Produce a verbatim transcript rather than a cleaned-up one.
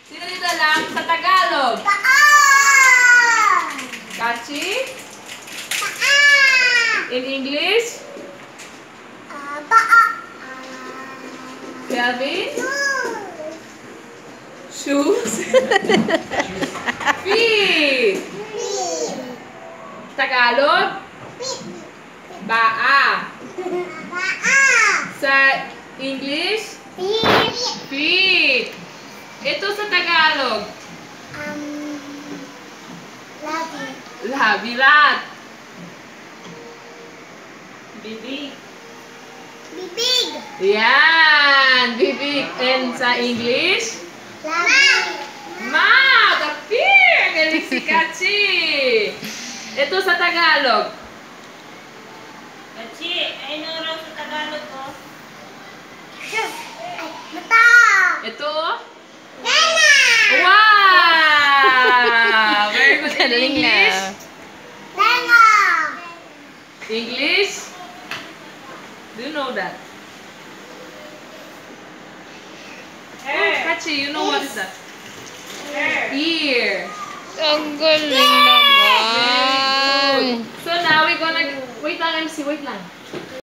Sino dito lang sa Tagalog? Paa! Kachi? Paa! In English? Ah, paa! Kelvin? Shoes! Shoes? Feet? Feet! Tagalog? Feet! Baa. Paa! Sa English? Feet! Feet. Ito sa Tagalog? Um, labi. Labilat. Bibig. Bibig! Yan. Bibig. And sa English? Labi. Mouth. Appear. Galing si Kachi. Ito sa Tagalog? Kachi, ay no raw sa Tagalog ko. Mata! Ito? Nana! Wow! Very good. In Galing English? na. Nana! English? Do you know that? Oh, Hair. Kachi, you know what is that? Hair. Eh. Ear. Ang galing naman. So now we're gonna... Wait lang, M C. Wait lang.